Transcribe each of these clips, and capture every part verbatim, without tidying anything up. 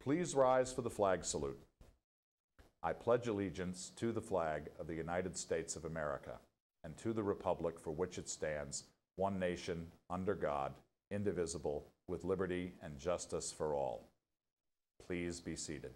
Please rise for the flag salute. I pledge allegiance to the flag of the United States of America and to the republic for which it stands, one nation, under God, indivisible, with liberty and justice for all. Please be seated.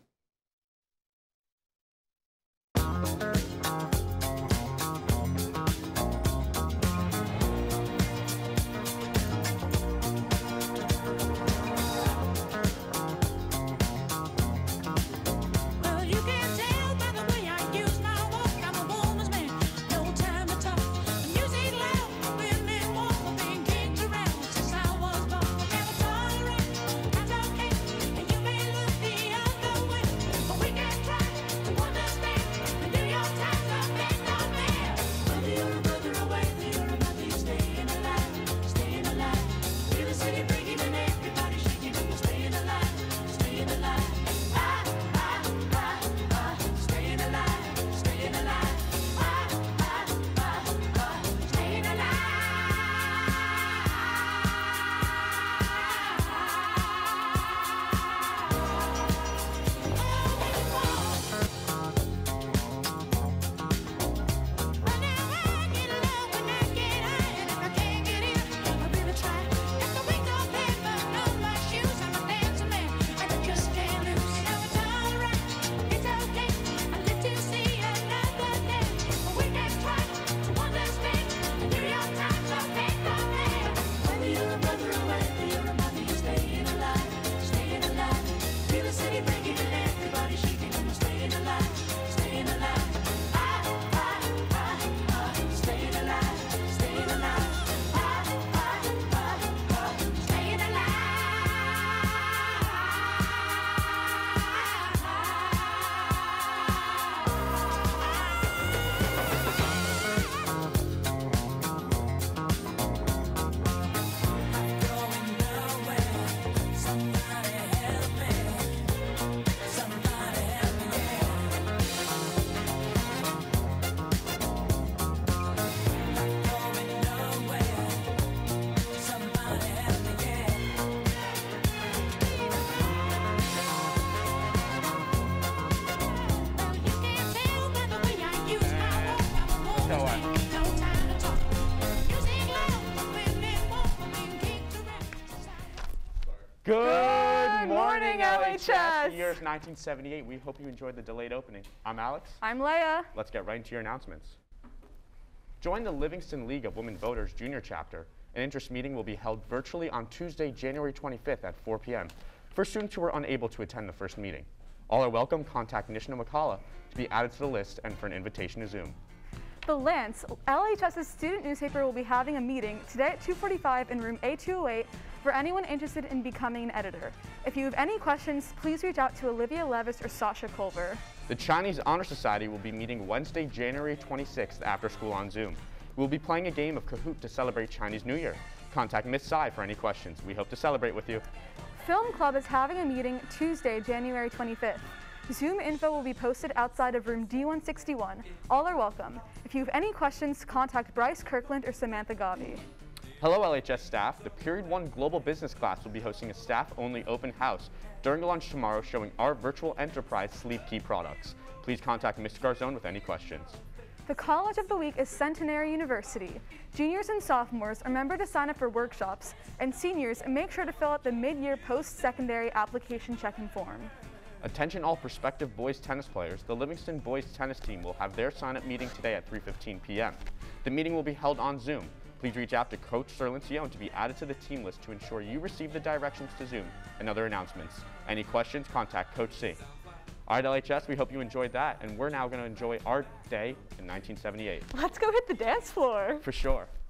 Good morning, L H S! The year is nineteen seventy-eight. We hope you enjoyed the delayed opening. I'm Alex. I'm Leia. Let's get right into your announcements. Join the Livingston League of Women Voters Junior Chapter. An interest meeting will be held virtually on Tuesday, January twenty-fifth at four p m for students who were unable to attend the first meeting. All are welcome. Contact Nishna McCullough to be added to the list and for an invitation to Zoom. The Lance, LHS's student newspaper, will be having a meeting today at two forty-five in room A two oh eight for anyone interested in becoming an editor. If you have any questions, please reach out to Olivia Levis or Sasha Culver. The Chinese Honor Society will be meeting Wednesday, January twenty-sixth after school on Zoom. We'll be playing a game of Kahoot to celebrate Chinese New Year. Contact Miss Tsai for any questions. We hope to celebrate with you. Film Club is having a meeting Tuesday, January twenty-fifth. Zoom info will be posted outside of room D one sixty-one. All are welcome. If you have any questions, contact Bryce Kirkland or Samantha Gavi. Hello, L H S staff. The Period one Global Business class will be hosting a staff-only open house during lunch tomorrow showing our virtual enterprise Sleep Key products. Please contact Mister Garzone with any questions. The College of the Week is Centenary University. Juniors and sophomores, remember to sign up for workshops, and seniors, make sure to fill out the mid-year post-secondary application check-in form. Attention all prospective boys tennis players. The Livingston boys tennis team will have their sign-up meeting today at three fifteen p m The meeting will be held on Zoom. Please reach out to Coach Serlencione to be added to the team list to ensure you receive the directions to Zoom and other announcements. Any questions, contact Coach C. All right, L H S, we hope you enjoyed that, and we're now going to enjoy our day in nineteen seventy-eight. Let's go hit the dance floor. For sure.